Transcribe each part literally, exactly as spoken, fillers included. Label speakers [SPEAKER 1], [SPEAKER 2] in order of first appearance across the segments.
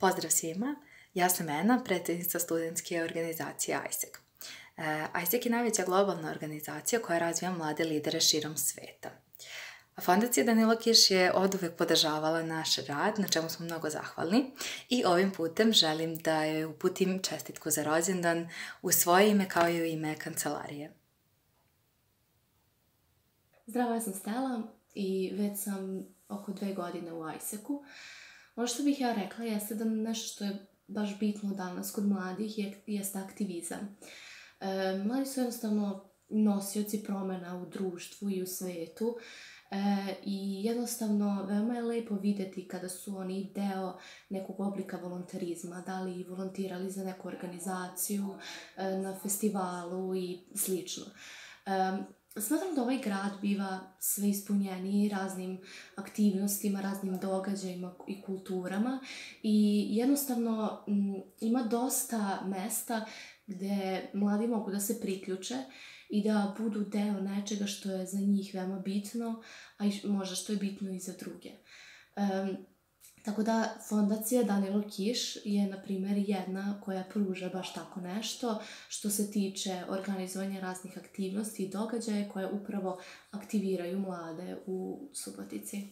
[SPEAKER 1] Pozdrav svima, ja sam Ena, predsjednica studentske organizacije I S E C. I S E C je najveća globalna organizacija koja razvija mlade lidere širom sveta. Fondacija Danilo Kiš je oduvek podržavala naš rad, na čemu smo mnogo zahvalni i ovim putem želim da joj uputim čestitku za rođendan u svoje ime kao i u ime kancelarije.
[SPEAKER 2] Zdravo, ja sam Stella i već sam oko dve godine u I S E C-u. Ono što bih ja rekla jeste da nešto što je baš bitno danas kod mladih je, jeste aktivizam. E, mladi su jednostavno nosioci promjena u društvu i u svetu e, i jednostavno veoma je lepo vidjeti kada su oni deo nekog oblika volontarizma, da li volontirali za neku organizaciju, e, na festivalu i slično. E, Smatram da ovaj grad biva sve ispunjeniji raznim aktivnostima, raznim događajima i kulturama i jednostavno m, ima dosta mesta gde mladi mogu da se priključe i da budu deo nečega što je za njih veoma bitno, a i možda što je bitno i za druge. Um, Tako da Fondacija Danilo Kiš je, na primjer, jedna koja pruža baš tako nešto što se tiče organizovanja raznih aktivnosti i događaja koje upravo aktiviraju mlade u Subotici.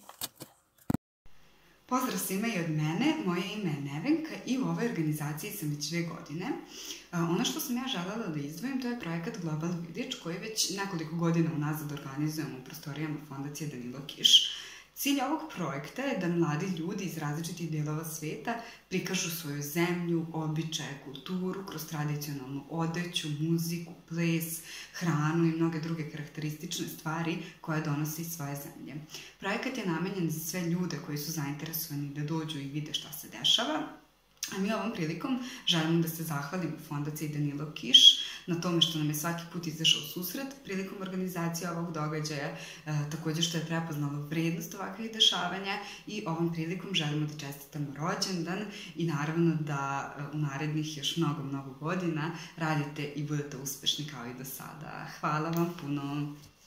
[SPEAKER 3] Pozdrav svima i od mene, moje ime je Nevenka i u ovoj organizaciji sam već dve godine. Ono što sam ja želela da izdvojim to je projekat Global Village koji već nekoliko godina unazad organizujemo u prostorijama Fondacije Danilo Kiš. Cilj ovog projekta je da mladi ljudi iz različitih delova sveta prikažu svoju zemlju, običaje, kulturu, kroz tradicionalnu odeću, muziku, ples, hranu i mnoge druge karakteristične stvari koje donose iz svoje zemlje. Projekat je namenjen za sve ljude koji su zainteresovani da dođu i vide šta se dešava. A mi ovom prilikom želimo da se zahvalimo Fondaciji Danilo Kiš na tome što nam je svaki put izašao u susret prilikom organizacije ovog događaja, e, također što je prepoznalo vrednost ovakvih dešavanja i ovom prilikom želimo da čestitamo rođendan i naravno da e, u narednih još mnogo, mnogo godina radite i budete uspešni kao i do sada. Hvala vam puno!